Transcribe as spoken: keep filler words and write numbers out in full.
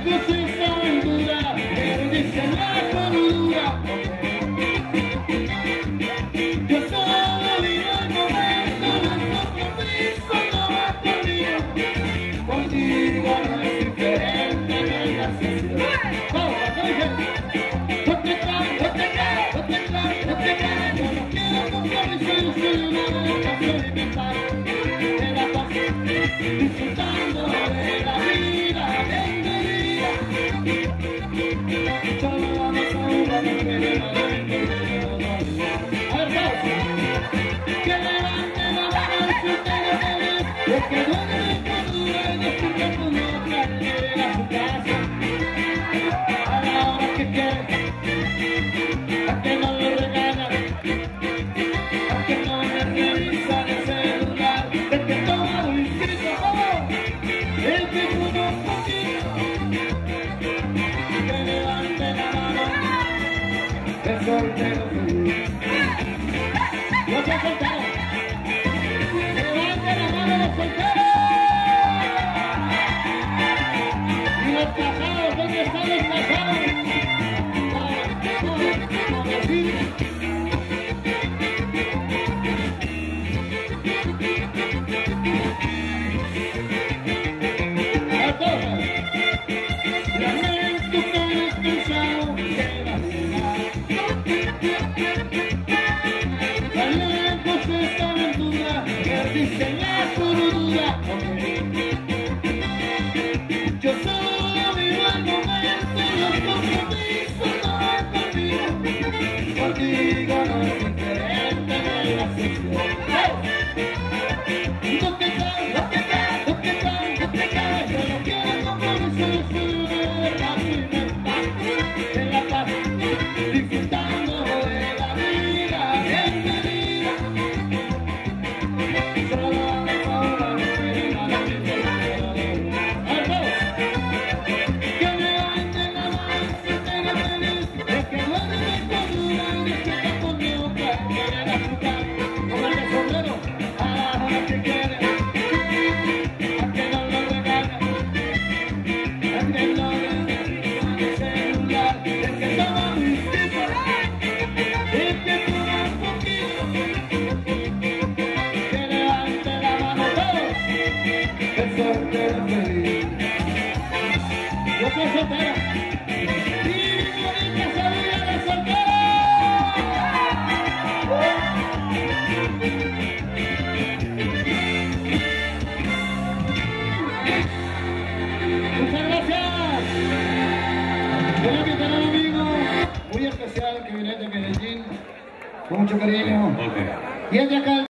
Disfrutando de la vida, de mi vida. Solo vamos a jugar, no queremos a ver, vamos. Que levanten la mano, disfruten de feliz. Los que duermen con dura y disfruten con otra, lleguen a su casa a la hora que quieran, a que no lo regalan, a que no le revisan el celular, el que toma Luisito, el que fuma un poquito, que levante la mano, el soltero feliz. Los que solteros, que levante la mano los solteros. Y los casados, ¿dónde están los casados? Así. Diseñar por duda, yo solo vivo el momento, los compromisos no van conmigo, contigo no es diferente de la sesión. No te caes, no te caes, no te caes, no te caes, yo no quiero compromiso, yo soy una de la libertad, de la paz, disfrutando de la vida, de mi vida. Yo soy soltera y mi bonita salida de soltera. Muchas gracias. Voy a invitar a un amigo muy especial que viene de Medellín con mucho cariño. Okay. Y es de acá.